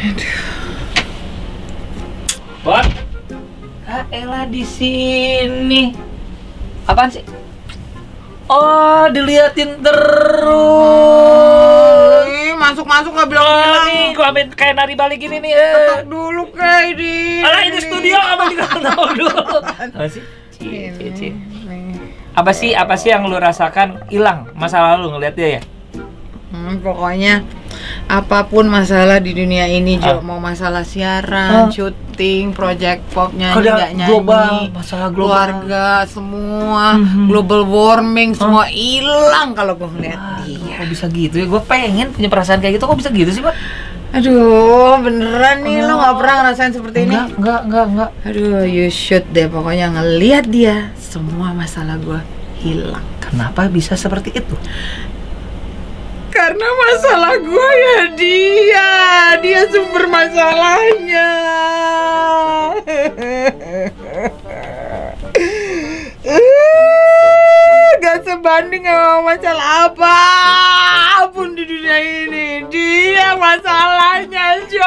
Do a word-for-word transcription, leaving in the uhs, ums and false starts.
Bot, ah elah di sini. Apaan sih? Oh, diliatin terus. Ih, masuk-masuk nggak bilang Oh, bilang. nih, gua ambil kayak nari balik gini nih. Eh. Ketok dulu kayak di. Alah, ini studio apa diketok dulu? Apa sih? Cie, cie, cie. Apa sih, apa sih yang lu rasakan hilang masa lalu ngeliat dia ya? Hmm, pokoknya apapun masalah di dunia ini, Jo, Ah. mau masalah siaran, Ah. syuting, project pop, nyanyi Kalau nggak nyanyi, global, masalah global. keluarga, semua, Mhm. global warming, semua hilang kalau gue ngeliat Ah, dia. kok bisa gitu ya? Gue pengen punya perasaan kayak gitu, kok bisa gitu sih, Pak? Aduh, beneran nih, lo nggak pernah ngerasain seperti ini? Enggak, enggak, enggak, enggak. Aduh, you should deh, pokoknya ngeliat dia, semua masalah gue hilang. Kenapa bisa seperti itu? Karena masalah gue ya dia, dia sumber masalahnya. Gak sebanding sama masalah apapun di dunia ini. Dia masalahnya, Jo.